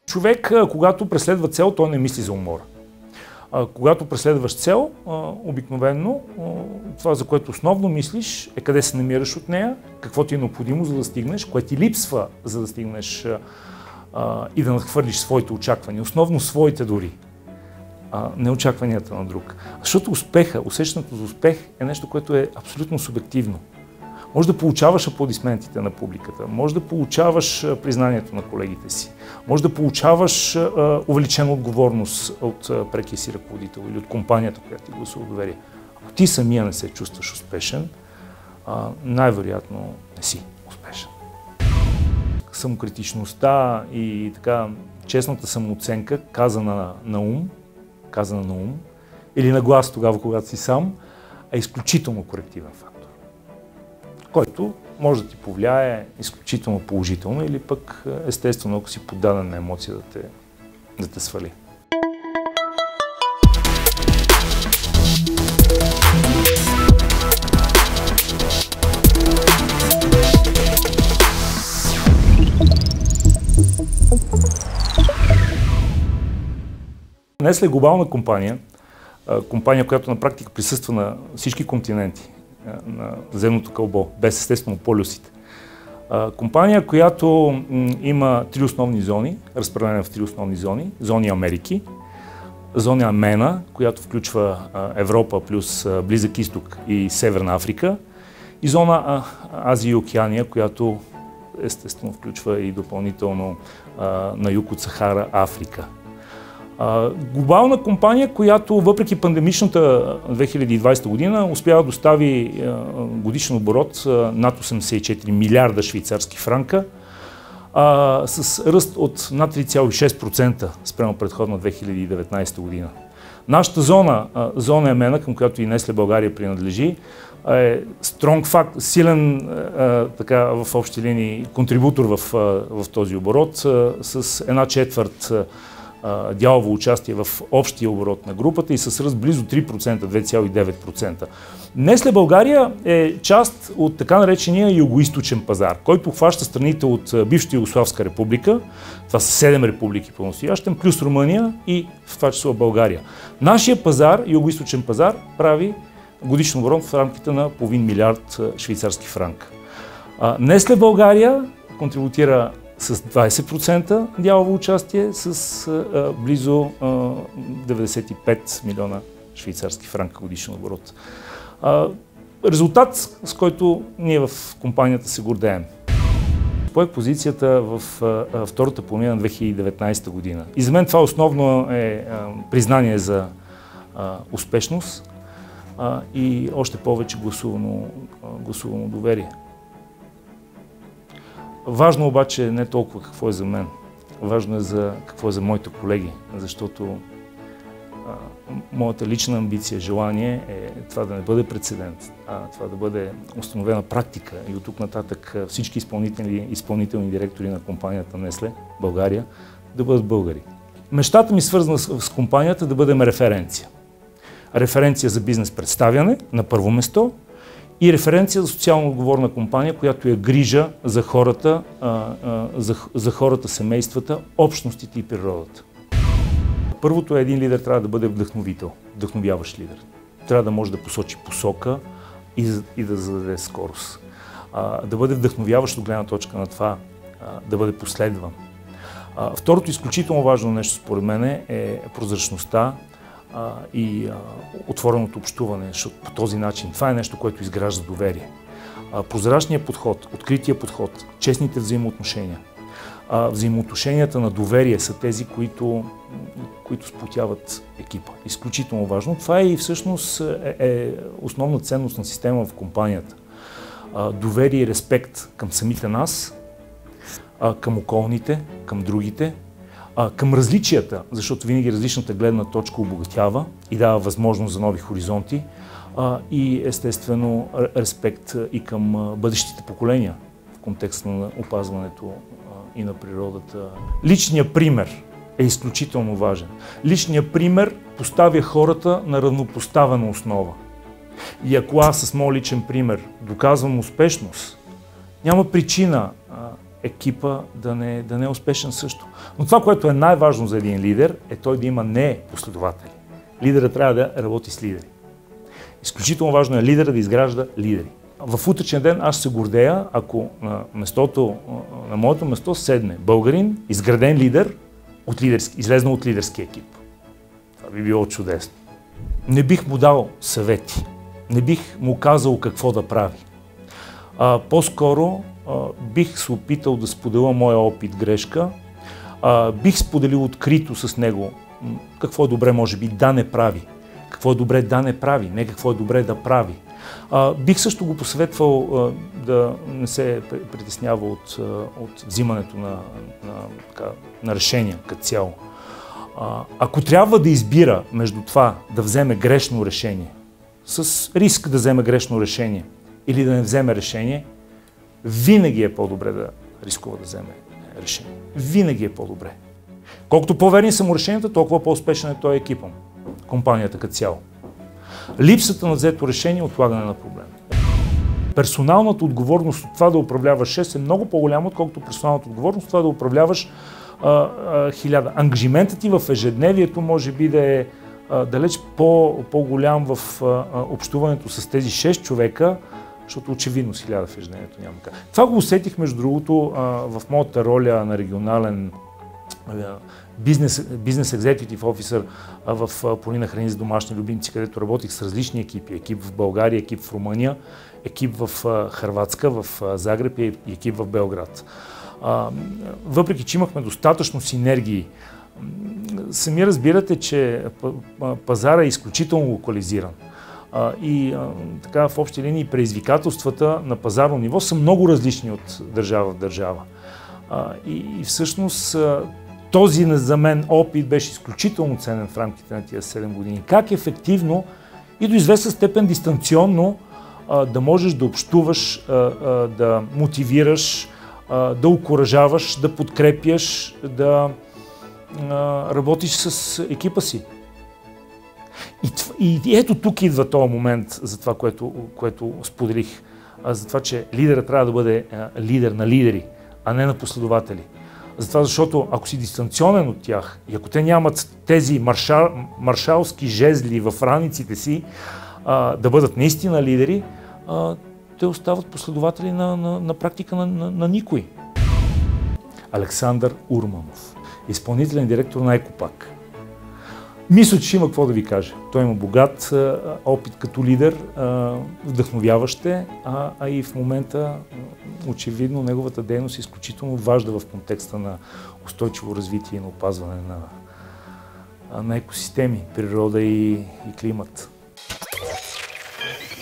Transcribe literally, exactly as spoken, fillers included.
Човек, когато преследва цел, той не мисли за умора. Когато преследваш цел, обикновено това, за което основно мислиш, е къде се намираш от нея, какво ти е необходимо, за да стигнеш, кое ти липсва, за да стигнеш и да надхвърлиш своите очаквания, основно своите дори, не очакванията на друг. Защото успеха, усещането за успех е нещо, което е абсолютно субективно. Може да получаваш аплодисментите на публиката, може да получаваш признанието на колегите си, може да получаваш а, увеличена отговорност от а, прекия си ръководител или от компанията, която ти гласува доверие. Ако ти самия не се чувстваш успешен, а, най-вероятно не си успешен. Самокритичността и така честната самооценка, казана на ум, казана на ум, или на глас тогава, когато си сам, е изключително корективен фактор, който може да ти повлияе изключително положително или пък естествено, ако си поддаден на емоция, да те, да те свали. Несле е глобална компания, компания, която на практика присъства на всички континенти на земното кълбо, без естествено полюсите. Компания, която има три основни зони, разпределена в три основни зони. Зони Америки, зона Амена, която включва Европа плюс Близък изток и Северна Африка, и зона Азия и Океания, която естествено включва и допълнително на юг от Сахара Африка. Глобална компания, която въпреки пандемичната две хиляди и двадесета година успява да достави годишен оборот над осемдесет и четири милиарда швейцарски франка, а, с ръст от над три цяло и шест процента спрямо предходна две хиляди и деветнадесета година. Нашата зона, зона Емена, към която и Несле България принадлежи, е стронг факт, силен така, в общи линии контрибутор в, в този оборот, с една четвърт дялово участие в общия оборот на групата и с ръст близо три процента, две цяло и девет процента. Несле България е част от така наречения югоизточен пазар, който обхваща страните от бившата Югославска република, това са седем републики по-настоящем, плюс Румъния и в това число България. Нашия пазар, югоизточен пазар, прави годишен оборот в рамките на половин милиард швейцарски франк. Несле България контрибутира с двадесет процента дялово участие, с а, близо а, деветдесет и пет милиона швейцарски франка годишен оборот. А, резултат, с който ние в компанията се гордеем. Поех позицията в а, втората половина на две хиляди и деветнадесета година. И за мен това основно е а, признание за а, успешност а, и още повече гласувано, а, гласувано доверие. Важно обаче не толкова какво е за мен, важно е за какво е за моите колеги, защото а, моята лична амбиция, желание е това да не бъде прецедент, а това да бъде установена практика и от тук нататък всички изпълнителни, изпълнителни директори на компанията Несле България да бъдат българи. Мечтата ми свързана с, с компанията да бъдем референция. Референция за бизнес представяне на първо место, и референция за социално отговорна компания, която е грижа за хората, за, за хората, семействата, общностите и природата. Първото е един лидер трябва да бъде вдъхновител, вдъхновяващ лидер. Трябва да може да посочи посока и, и да зададе скорост. Да бъде вдъхновяващ от гледна точка на това, да бъде последван. Второто изключително важно нещо според мен е прозрачността и а, отвореното общуване, защото по този начин това е нещо, което изгражда доверие. А, прозрачният подход, открития подход, честните взаимоотношения. А, взаимоотношенията на доверие са тези, които, които сплотяват екипа. Изключително важно. Това е и всъщност е, е основна ценност на система в компанията. А, доверие и респект към самите нас, а, към околните, към другите, към различията, защото винаги различната гледна точка обогатява и дава възможност за нови хоризонти и естествено респект и към бъдещите поколения в контекста на опазването и на природата. Личният пример е изключително важен. Личният пример поставя хората на равнопоставена основа. И ако аз с моят личен пример доказвам успешност, няма причина екипа да не, да не е успешен също. Но това, което е най-важно за един лидер, е той да има не последователи. Лидерът трябва да работи с лидери. Изключително важно е лидера да изгражда лидери. В утрешния ден аз се гордея, ако на, местото, на моето место седне българин, изграден лидер, от лидерски, излезнал от лидерски екип. Това би било чудесно. Не бих му дал съвети. Не бих му казал какво да прави. А, по-скоро а, бих се опитал да споделя моя опит грешка. А, бих споделил открито с него какво е добре, може би, да не прави. Какво е добре да не прави, не какво е добре да прави. А, бих също го посъветвал а, да не се притеснява от, а, от взимането на, на, така, на решения като цяло. А, ако трябва да избира между това да вземе грешно решение, с риск да вземе грешно решение или да не вземе решение, винаги е по-добре да рискува да вземе решение. Винаги е по-добре. Колкото по-верни са му решенията, толкова по-успешен е той екипа, компанията като цяло. Липсата на взето решение е отлагане на проблема. Персоналната отговорност от това да управляваш шест е много по-голяма, отколкото персоналната отговорност от това да управляваш а, а, хиляда. Ангажиментът ти в ежедневието може би да е а, далеч по, по-голям в а, общуването с тези шест човека, защото очевидно с хиляда в ежедневието няма как. Това го усетих, между другото, а, в моята роля на регионален бизнес, бизнес екзекютив офисър в Полина храни за домашни любимци, където работих с различни екипи. Екип в България, екип в Румъния, екип в Хърватска, в Загреб и екип в Белград. Въпреки че имахме достатъчно синергии, сами разбирате, че пазара е изключително локализиран. И така в общи линии предизвикателствата на пазарно ниво са много различни от държава в държава. И, и всъщност този за мен опит беше изключително ценен в рамките на тия седем години. Как ефективно и до известна степен дистанционно а, да можеш да общуваш, а, а, да мотивираш, а, да окуражаваш, да подкрепяш, да а, работиш с екипа си. И, и ето тук идва този момент за това, което, което споделих. А, за това, че лидерът трябва да бъде а, лидер на лидери, а не на последователи. Затова, защото ако си дистанционен от тях и ако те нямат тези маршал, маршалски жезли в раниците си а, да бъдат наистина лидери, а, те остават последователи на, на, на практика на, на, на никой. Александър Урманов, изпълнителен директор на Екопак. Мисля, че има какво да ви кажа. Той има богат а, опит като лидер, а, вдъхновяващ е, а, а и в момента а, очевидно неговата дейност е изключително важна в контекста на устойчиво развитие и на опазване на, на екосистеми, природа и, и климат.